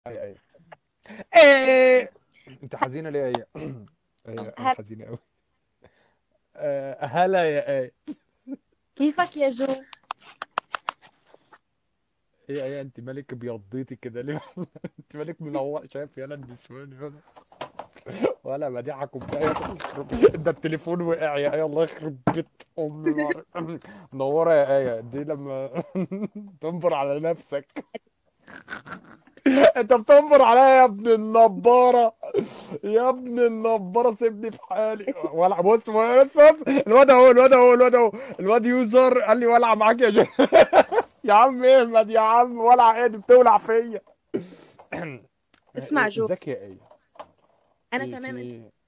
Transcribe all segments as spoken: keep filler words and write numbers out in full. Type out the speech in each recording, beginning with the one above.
اي اي ايه. انت حزينه ليه يا ايه؟ ايه ايه هلا. حزينه قوي. آه، هلا يا ايه. كيفك يا جو؟ ايه ايه انت مالك بيضيتي كده ليه؟ انت مالك منور شايف يالا النسوان يالا. ولا مديحك وبتاع يخرب. ده التليفون وقع يا ايه، الله يخرب بيت امي العر- منوره يا ايه دي لما تنبر على نفسك. انت بتنبر عليا يا ابن النباره، يا ابن النباره سيبني في حالي. اسمع. ولا بص بص بص الواد اهو الواد اهو الواد اهو الواد يوزر قال لي ولع معاك يا جو. يا عم احمد يا عم، ولع ايه دي بتولع فيا. اسمع إيه، جو، ازيك يا ايه؟ انا ايه في تمام. انت ايه؟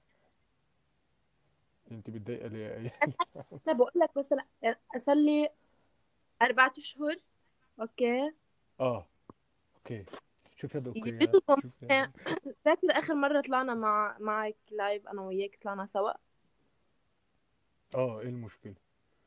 انت متضايقه ليه يا ايه؟ انا بقول لك مثلا صار لي اربعة اشهر. اوكي. اه اوكي. شوف يا دوكيات، يبلغوا شوف يا معايا. دوك. فاكر اخر مره طلعنا مع معك لايف انا وياك طلعنا سوا. اه ايه المشكله؟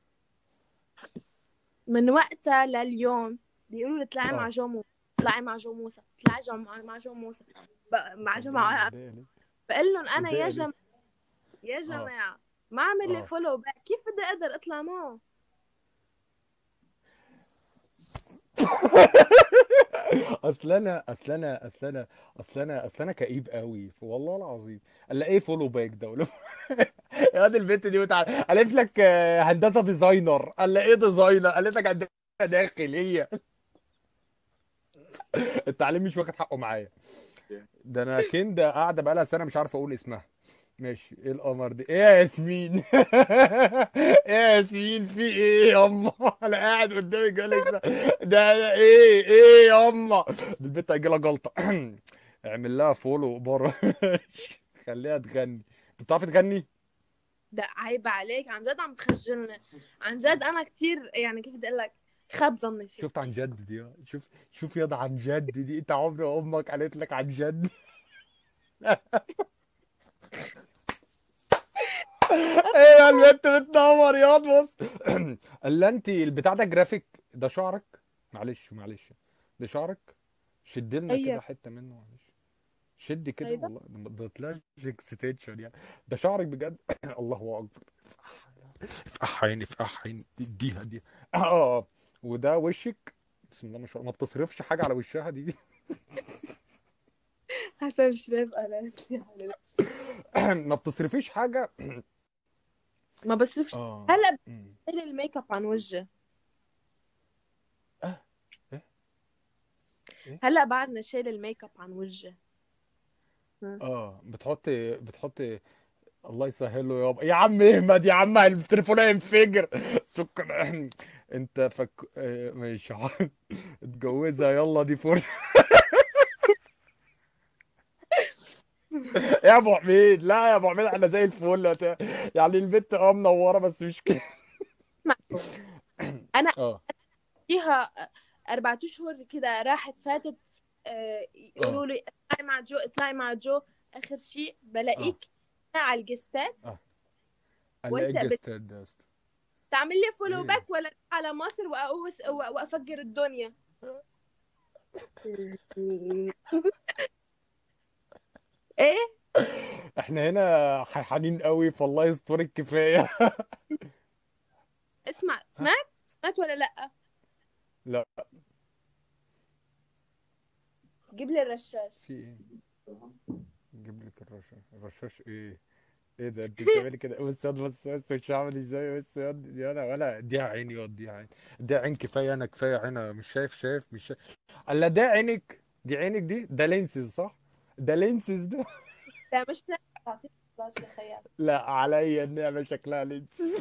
من وقتها لليوم بيقولوا لي اطلعي مع اه جو موسى، اطلعي مع جو موسى، اطلعي جو مع مع جو موسى. ب- مع جو طب ايه مع متضايقه ليه؟ بقول لهم انا يا متضايقه ليه؟ جماعه، يا اه جماعه ما عامل لي اه. فولو باك، كيف بدي اقدر اطلع معه؟ اصل انا اصل انا اصل انا اصل انا اصل انا كئيب قوي والله العظيم. الا ايه فولو باك ده ولا؟ يا واد البنت دي بتاع قالت لك آه، هندسه ديزاينر، الا ايه ديزاينر؟ قالت لك هندسه داخليه. التعليم مش واخد حقه معايا. ده انا كندا قاعده بقالها سنه مش عارف اقول اسمها. ماشي، ايه القمر دي؟ ايه يا ياسمين؟ ايه يا ياسمين في ايه يا اما؟ انا قاعد قدامي جالكس ده ده ايه ايه يا اما؟ دي البت هيجيلها جلطه. اعمل لها فولو بره. خليها تغني. انت بتعرفي تغني؟ ده عيب عليك، عن جد عم تخجلني. عن جد انا كتير، يعني كيف بدي اقول لك، خاب ظني فيك. شفت عن جد دي؟ آه. شوف شوف ياض عن جد دي، انت عمري امك قالت لك عن جد؟ ايه يا البنت بتنور ياض بص. الا انت البتاع ده جرافيك؟ ده شعرك؟ معلش معلش، ده شعرك؟ شد لنا اي كده حته منه معلش. شد كده هيدا. والله، ده ما طلعش اكستنشن يعني. ده شعرك بجد. الله اكبر. اح عيني في اح عيني دي- اديها دي. اه اه آه. وده وشك؟ بسم الله ما شاء الله، ما بتصرفش حاجه على وشها دي. حسن شريف قالت لي على ده. ما بتصرفيش حاجه. ما بصرفش. اه. هلا أمم. بشيل الميك اب عن وجهي. اه ايه ايه. هلا بعدنا شيل الميك اب عن وجهي. ها. اه بتحطي بتحطي. الله يسهله يابا يا عم احمد يا عم، التليفون هينفجر. سكر. انت فك آه، مش عارف. اتجوزها يلا دي فرصة. يا ابو حميد، لا يا ابو حميد احنا زي الفل هت- يعني البنت اه منوره بس مش كده. اسمع، انا اه فيها اربعة اشهر كده راحت فاتت. آه، اه يقولوا لي اطلعي مع جو، اطلعي مع جو. اخر شيء اه بلاقيك على الجستات. اه. قال ايه وانت الجستات ده يا اسطى؟ بتعمل لي فولو ايه؟ باك ولا على مصر وأقوس- وافجر الدنيا. ايه؟ احنا هنا حيحانين قوي فالله يسترك كفايه. اسمع، ها؟ سمعت سمعت ولا لا؟ لا. جيب لي الرشاش. في ايه؟ نجيب لك الرشاش؟ الرشاش ايه؟ ايه ده انت بتعملي كده؟ بص ياض بص بص مش هعمل ازاي، بص ياض دي انا ولا دي عيني ياض دي عين. دي عين كفايه، انا كفايه عينها مش شايف شايف مش شايف. الا ده عينك؟ دي عينك دي ده لينسز صح؟ ده لينسز ده. لا مش نافع تعطيك ستاشر يا خيال. لا عليا النعمه شكلها لينسز.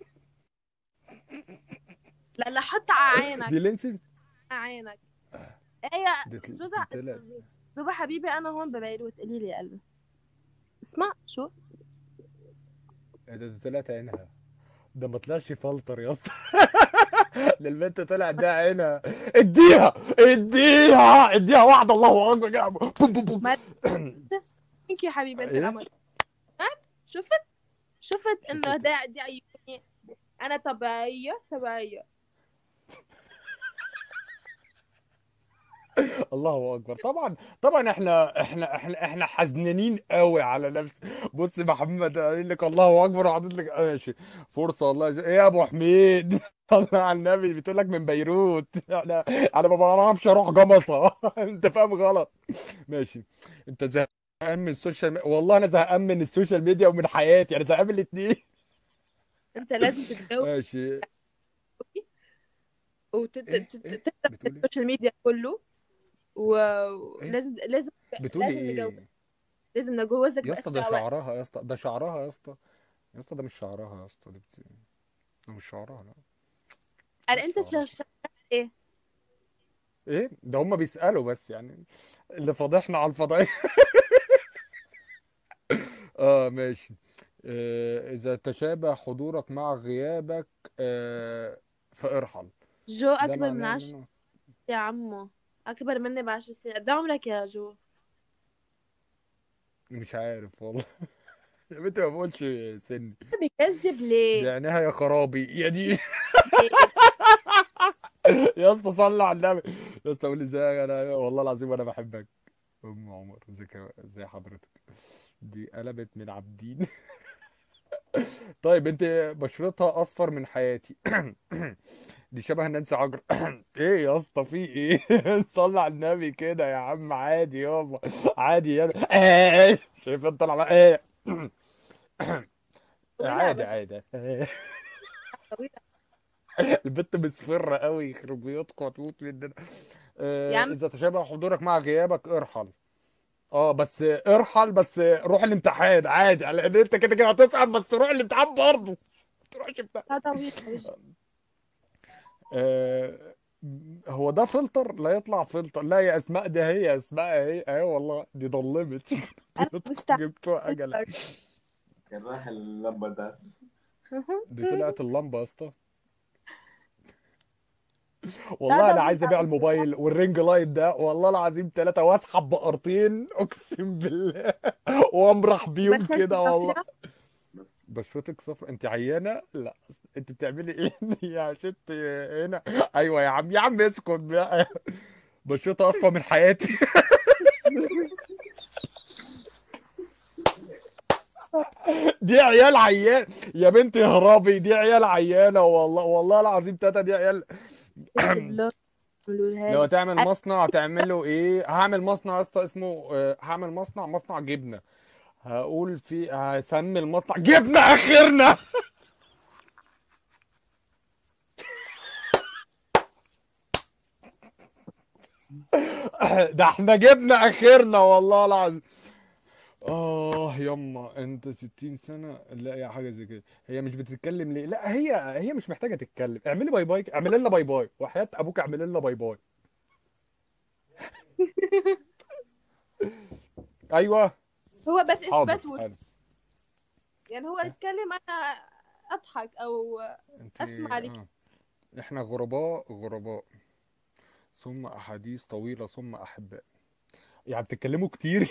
لا لا، حط على عينك. دي لينسز. على عينك. ايه؟ دي طل- زوزة. دي طلعت. زوبة حبيبي، انا هون ببيروت، قولي لي يا قلبي. اسمع شوف. إيه ده؟ دي طلعت عينها. ده ما طلعش فلتر يا اسطى. ده البنت طلعت ده عينها. اديها اديها اديها واحده الله اكبر كده. بوم بوم بوم. ما ثانك يو حبيبي انت ايه؟ القمر. ها؟ شفت؟ شفت انه شفت؟ ده دي عيوني. انا طبيعية طبيعية. الله اكبر. طبعا طبعا احنا احنا احنا احنا حزنانين قوي على نفس. بص محمد قال لك الله اكبر وحاطط لك ماشي. فرصه والله. ايه يا ابو حميد؟ الله على النبي بتقول لك من بيروت. انا انا ما بعرفش اروح جمصه. انت فاهم غلط. ماشي. انت زهقان من السوشيال ميديا؟ والله انا زهقان من السوشيال ميديا ومن حياتي، انا زهقان من الاثنين. انت لازم تتجوز ماشي. ايه ايه وتتفرج بتقولي ايه؟ السوشيال ميديا كله، ايه ولازم لازم بتقولي لازم نجوز، ايه؟ لازم نجوزك يا اسطى ده بأسرع وقت. شعرها يا اسطى، ده شعرها يا اسطى. يا اسطى ده مش شعرها يا اسطى، دي بت... ده مش شعرها لا. قال مش انت شعرها. شغال ايه؟ ايه ده؟ هم بيسألوا بس يعني، اللي فضحنا على الفضائية. اه ماشي. آه اذا تشابه حضورك مع غيابك آه فارحل. جو ده اكبر من معناه ان عشر انا يا عمو، اكبر مني بعشر سنين. قد إيه عمرك يا جو؟ مش عارف والله. يا بنتي ما بقولش سني. بيكذب دي ليه؟ عينيها يا خرابي يا دي. ليه؟ يا اسطى صلي على النبي. يا اسطى قول لي ازاي، انا والله العظيم انا بحبك. ام عمر ازيك يا- ازي حضرتك؟ دي قلبت من عابدين. طيب انت بشرتها اصفر من حياتي. دي شبه نانسي عجرم. ايه يا اسطى في ايه؟ صلي على النبي كده يا عم، عادي يابا. عادي يا ايه. شايف انت طالع بقى ايه؟ طويلة عادي بشرة عادي. طويلة. البت مصفرة قوي، يخرب بيوتكم هتموت مننا. يا آه، عم اذا تشابه حضورك مع غيابك ارحل. اه بس ارحل، بس روح الامتحان عادي، لان انت كده كده هتسقط، بس روح الامتحان برضه. ما تروحش امتحان. لا طويلة وجه. آه، هو ده فلتر؟ لا يطلع فلتر. لا يا اسماء، ده هي اسماء اهي اهي والله دي ضلمت. انا مستعد. جبتوها اجل. كان راح اللمبة ده. دي طلعت اللمبه يا اسطى. لا والله انا طويلة عايز ابيع بس الموبايل والرينج لايت ده والله العظيم ثلاثه، واسحب بقرتين اقسم بالله. وامرح بيهم بشرتي كده والله. صفرا. بس بشرتك صفرا؟ انت عيانه؟ لا. انت بتعملي ايه؟ يا ست هنا. ايوه يا عم، يا عم اسكت بقى. بشرتها اصفى من حياتي. دي عيال عيان يا بنتي اهربي، دي عيال عيانه والله، والله العظيم تاتا دي عيال. البلوك عملوها لو لي. هتعمل أنا مصنع هتعمل له ايه؟ هعمل مصنع يا اسطى اسمه آه، هعمل مصنع مصنع جبنه. هقول في هسمي المصنع جبنه اخرنا. ده احنا جبنا اخرنا والله العظيم. اه يما انت ستين سنة؟ لا يا حاجة زي كده. هي مش بتتكلم ليه؟ لا هي هي مش محتاجة تتكلم. اعملي باي باي، اعملي لنا باي باي وحياة ابوك، اعملي لنا باي باي. ايوه. هو بس حاضر اثبات وش. حاضر. يعني هو يتكلم انا اضحك او انت اسمع لك. اه احنا غرباء غرباء، ثم احاديث طويلة ثم احباء. يعني بتتكلموا كتير.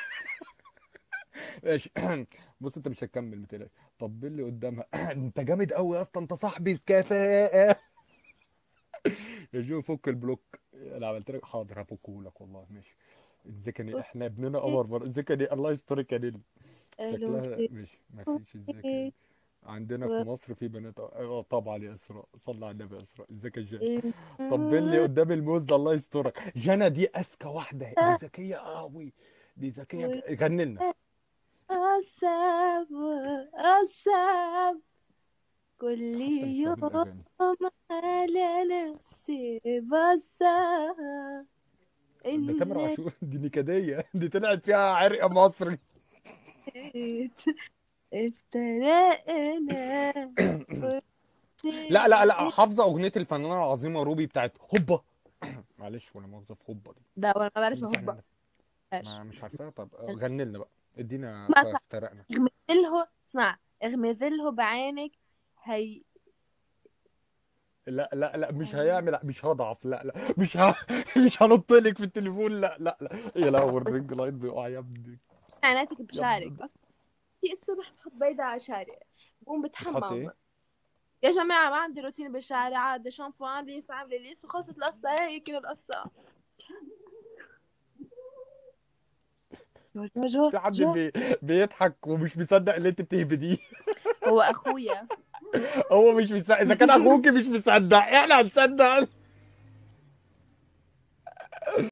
ماشي. بص انت مش هتكمل ما تقلقش. طب اللي قدامها. انت جامد قوي يا اسطى، انت صاحبي الكفاءة. يا جو فك البلوك. انا عملت لك حاضر هفكه لك والله ماشي. الزكني احنا ابننا قمر بر الزكني الله يسترك يا نيل. اهلا شكلها مش ما فيش الزكي. عندنا في مصر في بنات اه طبعا يا اسراء، صلى على النبي يا اسراء، ازيك يا جنى؟ طب اللي قدام الموز الله يسترك. جنى دي اذكى واحده، دي ذكيه قوي. دي ذكيه ج- غني لنا. أصعب أصعب كل حتى مش فاهمين يوم اغاني. على نفسي بصعب ده تامر إن عاشور. دي نكديه. دي طلعت فيها عرق مصري. جيت افترقنا لا لا لا، وابتديت. حافظه اغنيه الفنانه العظيمه روبي بتاعت هوبا. معلش ولا مؤاخذه في هوبا دي. ده وانا ما بعرف عشان بس احنا هوبا. عندنا. ماشي. ما مش عارفاها. طب غني لنا بقى. ادينا اسمع اسمع، فافترقنا. اغمزله، اسمع اغمزله بعينك. هي لا لا لا مش هيعمل، مش هضعف، لا لا مش ه... مش هنطلق في التليفون، لا لا لا. يا لهوي الرينج لايت بيقع يا ابني. عيناتك يا بشعرك. ابني في الصبح بحط بيضة على شعري، بقوم بتحط بتحمم. ايه؟ يا جماعة ما عندي روتين بالشعر، عادي شامبو عندي يسعى لي ليس وخلصت القصة، هي كده القصة. جوجو في حد جو بي... بيضحك ومش مصدق اللي انت بتهبديه. هو اخويا. هو مش مصدق، اذا كان اخوك مش مصدق احنا هنصدق.